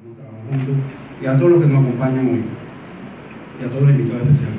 hemos trabajado juntos, y a todos los que nos acompañan hoy, y a todos los invitados especiales,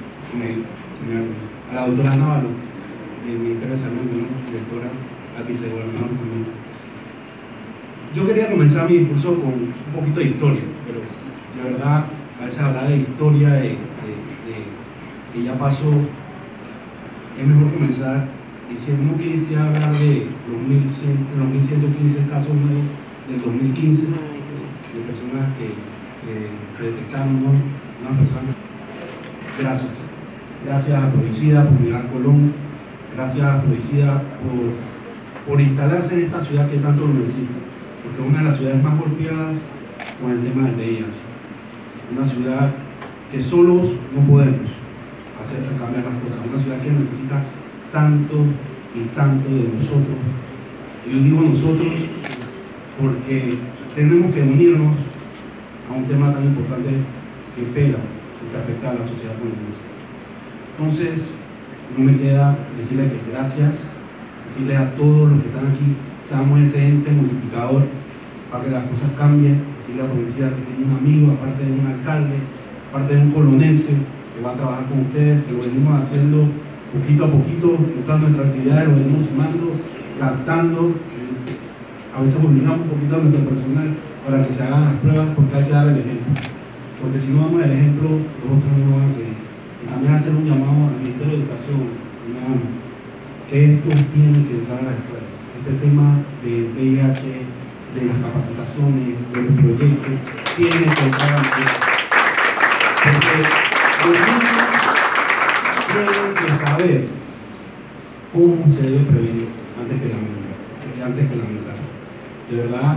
a la doctora Navarro, del Ministerio de Salud, directora, al vicegobernador también. Yo quería comenzar mi discurso con un poquito de historia, pero de verdad, a veces hablar de historia, que ya pasó, es mejor comenzar diciendo. No quisiera hablar de los 1.115 casos nuevos del 2015, de personas que se detectaron, ¿no? Unas personas. Gracias. Gracias a Provicida por mirar Colón. Gracias a Provicida por instalarse en esta ciudad que tanto lo necesita, porque es una de las ciudades más golpeadas con el tema del VIH. Una ciudad que solos no podemos hacer cambiar las cosas. Una ciudad que necesita tanto y tanto de nosotros. Y yo digo nosotros porque tenemos que unirnos a un tema tan importante que pega y que afecta a la sociedad colombiana. Entonces, no me queda decirles que gracias, decirles a todos los que están aquí, seamos ese ente multiplicador para que las cosas cambien, decirle a la provincia que tiene un amigo, aparte de un alcalde, aparte de un colonense que va a trabajar con ustedes, que lo venimos haciendo poquito a poquito, mostrando nuestras actividades, lo venimos sumando, captando, a veces obligamos un poquito a nuestro personal para que se hagan las pruebas, porque hay que dar el ejemplo, porque si no damos el ejemplo, los otros no van a seguir. Y también hacer un llamado al Ministerio de Educación, que esto tiene que entrar a la escuela. Este tema del VIH, de las capacitaciones, de los proyectos, tiene que entrar a la escuela. Porque los niños tienen que saber cómo se debe prevenir antes que lamentar. De verdad,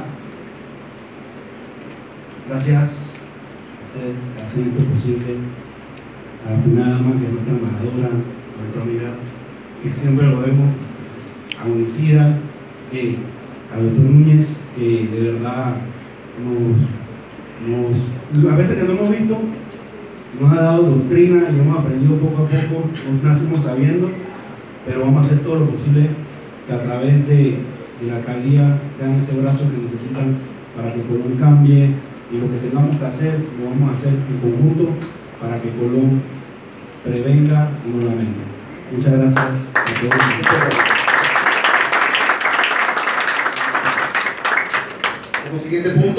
gracias a ustedes que hacen esto posible, a la primera dama, que es nuestra embajadora, a nuestra amiga, que siempre lo vemos, a Unicida, a doctor Núñez, que de verdad a veces que no hemos visto, nos ha dado doctrina y hemos aprendido poco a poco, nos nacimos sabiendo, pero vamos a hacer todo lo posible que a través de la alcaldía sean ese brazo que necesitan para que Colón cambie, y lo que tengamos que hacer lo vamos a hacer en conjunto para que Colón prevenga y no lamente. Muchas gracias a todos. Como siguiente punto.